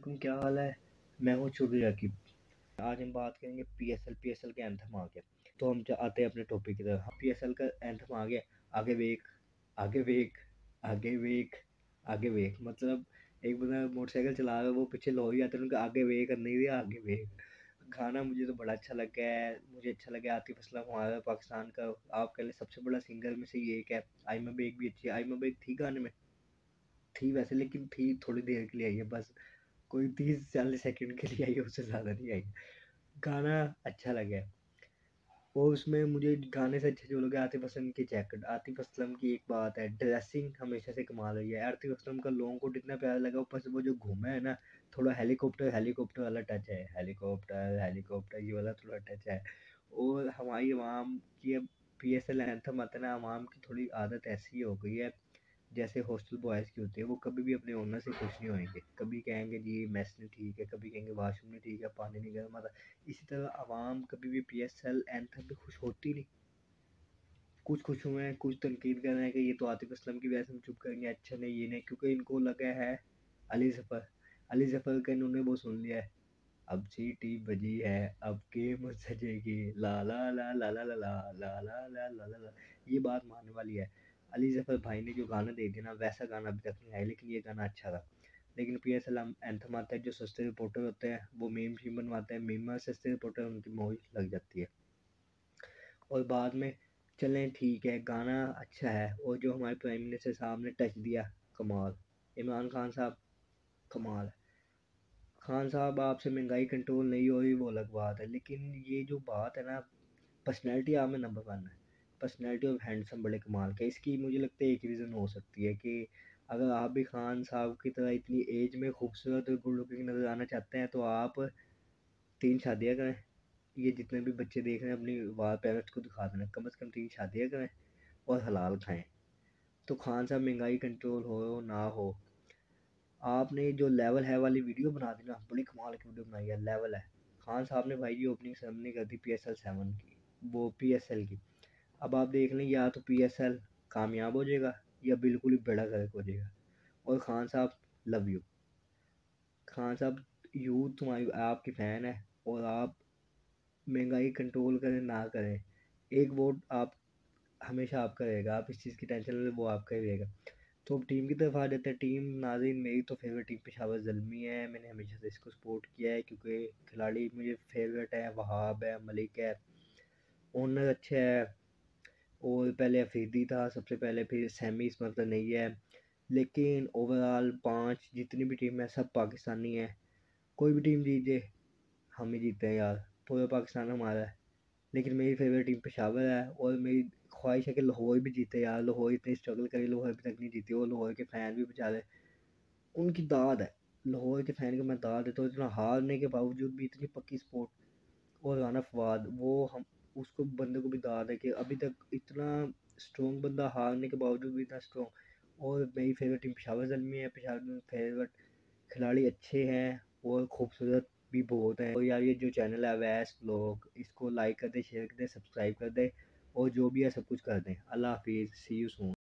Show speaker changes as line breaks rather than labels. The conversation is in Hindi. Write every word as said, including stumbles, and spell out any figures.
वालेकुम, क्या हाल है। मैं हूँ चौधरी रकीब। आज हम बात करेंगे पीएसएल पीएसएल के एंथम आ गया। तो हम च- आते हैं अपने टॉपिक की तरफ। पीएसएल का एंथम आ गया। आगे वेख, आगे वेख, आगे वेख, आगे वेख, मतलब एक बंदा मोटरसाइकिल चला रहा है, वो पीछे लोरी आते हैं, उनका आगे वेख नहीं दिया, आगे वेख। गाना मुझे तो बड़ा अच्छा लगा है। मुझे अच्छा लगा आतिफ असलम हमारा पाकिस्तान का आप कह लें सबसे बड़ा सिंगर में से ये एक है। आइमा बेग भी अच्छी है। आइमा बेग थी गाने में, थी वैसे, लेकिन थी थोड़ी देर के लिए आई है बस। कोई तीस चालीस सेकंड के लिए आई है, उससे ज़्यादा नहीं आई। गाना अच्छा लगा। और उसमें मुझे गाने से अच्छा जो लगा आतिफ असलम की जैकेट। आतिफ असलम की एक बात है, ड्रेसिंग हमेशा से कमाल रही है। आतिफ असलम का लोगों को इतना प्यारा लगा, ऊपर से वो जो घूमा है ना, थोड़ा हेलीकॉप्टर हेलीकॉप्टर वाला टच है। हेलीकॉप्टर हेलीकॉप्टर ये वाला थोड़ा टच है। और हमारी आवाम की अब पी एस एल एंथम आता है ना, आवाम की थोड़ी आदत ऐसी हो गई है जैसे हॉस्टल बॉयज़ की होती है। वो कभी भी अपने ओनर से खुश नहीं होंगे। कभी कहेंगे जी मेस नहीं ठीक है, कभी कहेंगे वाशरूम नहीं ठीक है, पानी नहीं गर्म आता। इसी तरह आवाम कभी भी पी एस एल एंथम पे खुश होती नहीं। कुछ खुश हुए हैं, कुछ तनकीद कर रहे हैं कि ये तो आतिफ असलम की वजह से हम चुप करेंगे, अच्छा नहीं ये नहीं, क्योंकि इनको लगा है अली जफ़र अली जफ़र का इन्होंने वो सुन लिया है। अब सीटी बजी है, अब गेम सजेगी, ला ला ला ला ला ला ला ला ला ला ला ला ला। ये बात मानने वाली है। अली जफ़र भाई ने जो गाना दे दिया ना, वैसा गाना अभी तक नहीं आया, लेकिन ये गाना अच्छा था। लेकिन पी एस एल एंथम आता है, जो सस्ते रिपोर्टर होते हैं वो मीम शीम बनवाते हैं, मीम सस्ते रिपोर्टर उनकी मौज लग जाती है। और बाद में चलें ठीक है, गाना अच्छा है। और जो हमारे प्राइम मिनिस्टर साहब ने टच दिया, कमाल। इमरान खान साहब, कमाल। खान साहब आपसे महंगाई कंट्रोल नहीं हो रही वो अलग बात है, लेकिन ये जो बात है ना, पर्सनैलिटी आप में नंबर वन है। पर्सनैलिटी और हैंडसम बड़े कमाल के। इसकी मुझे लगता है एक रीज़न हो सकती है कि अगर आप भी खान साहब की तरह इतनी एज में खूबसूरत और गुड लुकिंग नज़र आना चाहते हैं तो आप तीन शादियाँ करें। ये जितने भी बच्चे देख रहे हैं अपनी वाह पेरेंट्स को दिखा देना, कम से कम तीन शादियाँ करें और हलाल खाएं। तो खान साहब महंगाई कंट्रोल हो ना हो, आपने जो लेवल है वाली वीडियो बना दी ना, बड़ी कमाल की वीडियो बनाई है। लेवल है। खान साहब ने भाई जी ओपनिंग सेरेमनी कर दी पी एस एल सेवन की, वो पी एस एल की। अब आप देख लें, या तो पी एस एल कामयाब हो जाएगा या बिल्कुल ही बेड़ा गर्क हो जाएगा। और खान साहब, लव यू खान साहब। यूथ तुम्हारी आपकी फ़ैन है। और आप महंगाई कंट्रोल करें ना करें, एक वोट आप हमेशा आपका रहेगा। आप इस चीज़ की टेंशन लें, वो आपका ही रहेगा। तो अब टीम की तरफ आ जाते हैं। टीम नाज़रीन, मेरी तो फेवरेट टीम पेशावर ज़ल्मी है। मैंने हमेशा से इसको सपोर्ट किया है क्योंकि खिलाड़ी मुझे फेवरेट है। वहाब है, मलिक है, ओनर अच्छे है। और पहले अफरीदी था सबसे पहले, फिर सैमी इस मतलब नहीं है। लेकिन ओवरऑल पांच जितनी भी टीम है सब पाकिस्तानी है। कोई भी टीम जीत जाए, हम ही जीतते हैं यार, पूरा पाकिस्तान हमारा है। लेकिन मेरी फेवरेट टीम पेशावर है और मेरी ख्वाहिश है कि लाहौर भी जीते यार। लाहौर इतनी स्ट्रगल करी, लाहौर अभी तक नहीं जीती। और लाहौर के फ़ैन भी बेचारे, उनकी दाद है। लाहौर के फ़ैन को मैं दाद देता हूँ, इतना हारने के बावजूद भी इतनी पक्की सपोर्ट। और राना फवाद, वो हम उसको बंदे को भी दाद है कि अभी तक इतना स्ट्रॉन्ग बंदा, हारने के बावजूद भी इतना स्ट्रॉन्ग। और मेरी फेवरेट टीम पेशावर ज़ल्मी है। पेशावर में फेवरेट खिलाड़ी अच्छे हैं और खूबसूरत भी बहुत हैं। और यार ये जो चैनल है अवैस व्लॉग, इसको लाइक कर दे, शेयर कर दे, सब्सक्राइब कर दे, और जो भी है सब कुछ कर दें। अल्लाह हाफिज़, सी यू सून।